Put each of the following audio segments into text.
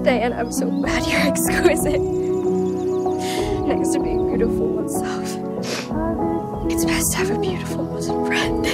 Diana, I'm so glad you're exquisite. Next to being beautiful oneself, it's best to have a beautiful bosom friend.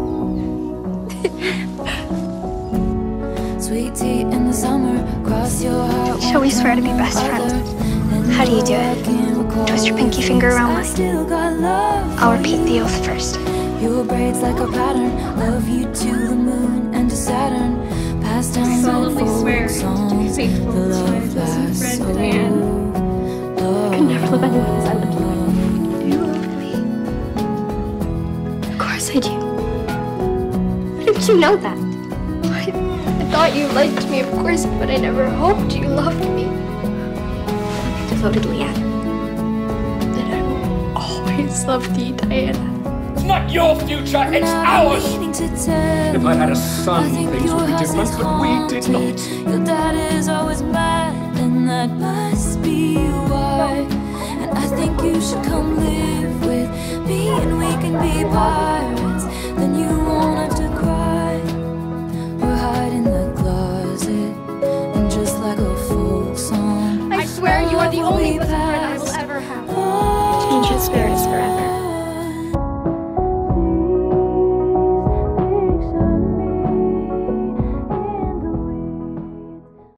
Sweet tea in the summer, cross your heart. Shall we swear to be best friends? How do you do it? Twist your pinky finger around mine. I'll repeat the oath first. Your braids like a pattern, love you to the moon and to Saturn. Pass down I solemnly swear to be faithful to my bosom friend, Diane. I could never live anyone as I lived you. Do you love me? Of course I do. How did you know that? I thought you liked me, of course, but I never hoped you loved me. I love you devotedly, Anna. And I will always love thee, Diana. It's not your future, it's ours! If I had a son, things would be different, but we did not. Your dad is always mad, and that must be why. And I think you should come live with me, and we can be part.